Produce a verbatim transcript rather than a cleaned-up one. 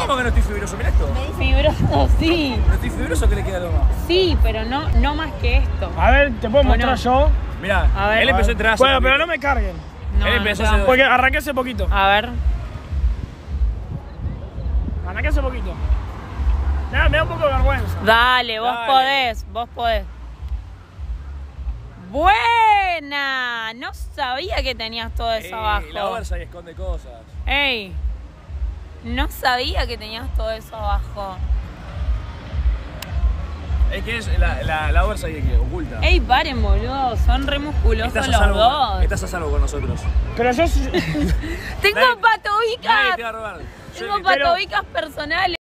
¿Cómo que no estoy fibroso? Mirá esto. Fibroso, sí. ¿No estoy fibroso que le queda algo más? Sí, pero no, no más que esto. A ver, te puedo mostrar no? yo. Mirá, A ver. él empezó a entrar hace Bueno, poquito. pero no me carguen. No, Él no empezó te hace vamos. dos. Porque arranqué hace poquito. A ver. Arranqué hace poquito. Me da, me da un poco de vergüenza. Dale, vos Dale. podés, vos podés. Buena. No sabía que tenías todo eso Eh, abajo. La Oversize esconde cosas. Ey. No sabía que tenías todo eso abajo. Es que es la, la, la Oversize que oculta. Ey, paren, boludo. Son re musculosos Estás a, los salvo, dos. estás a salvo con nosotros. Pero yo... Tengo Nadie- patobicas. Nadie te va a robar. Yo Tengo ni- pero- patobicas personales.